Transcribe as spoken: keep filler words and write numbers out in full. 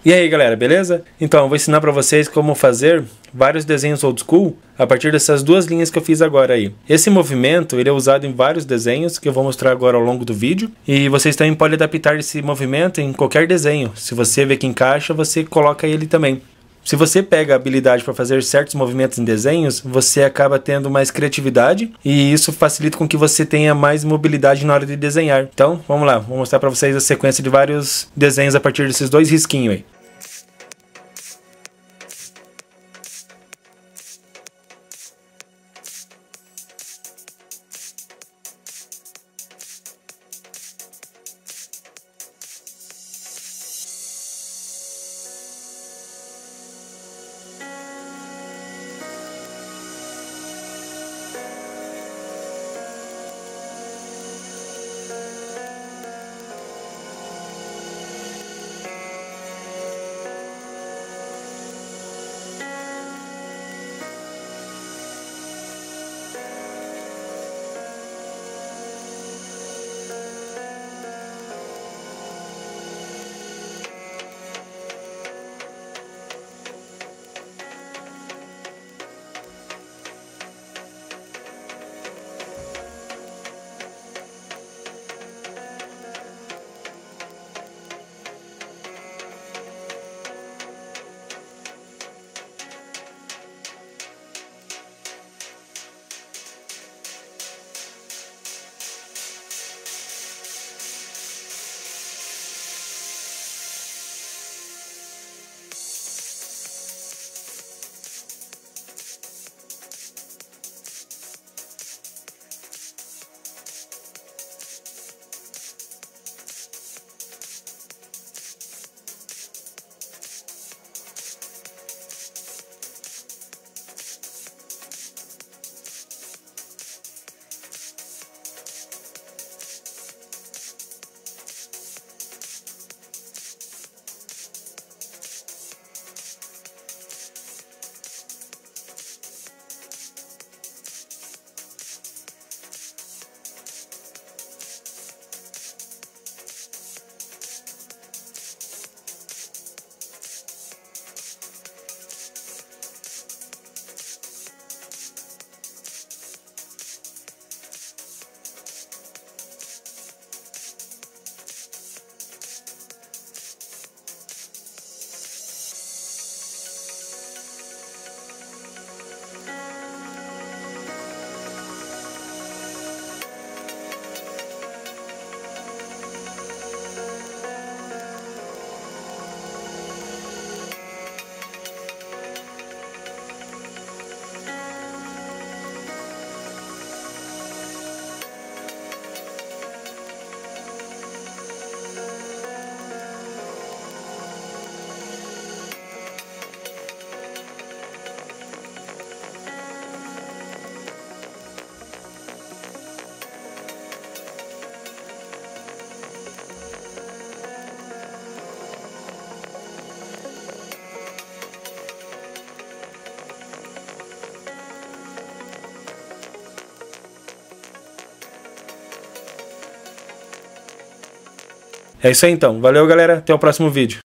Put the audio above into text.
E aí galera, beleza? Então, eu vou ensinar pra vocês como fazer vários desenhos old school a partir dessas duas linhas que eu fiz agora aí. Esse movimento ele é usado em vários desenhos que eu vou mostrar agora ao longo do vídeo. E vocês também podem adaptar esse movimento em qualquer desenho. Se você vê que encaixa, você coloca ele também. Se você pega a habilidade para fazer certos movimentos em desenhos, você acaba tendo mais criatividade e isso facilita com que você tenha mais mobilidade na hora de desenhar. Então, vamos lá, vou mostrar para vocês a sequência de vários desenhos a partir desses dois risquinhos aí. É isso aí então. Valeu galera, até o próximo vídeo.